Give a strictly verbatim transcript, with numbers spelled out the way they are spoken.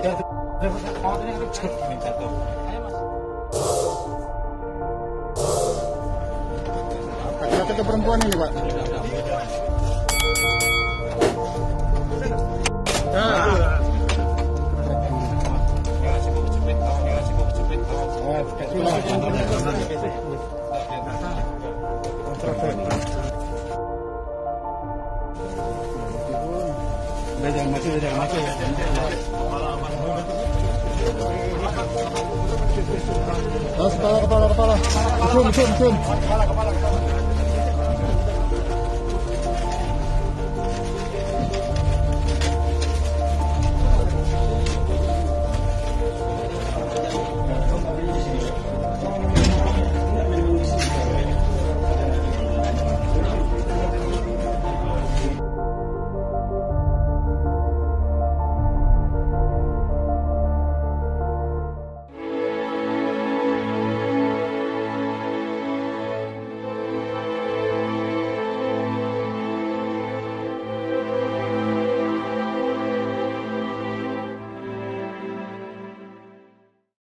Kata perempuan ini, Pak. Udah jangan mati, udah jangan mati ya. Kepala, kepala, kepala. Zoom, zoom, zoom. Kepala, kepala.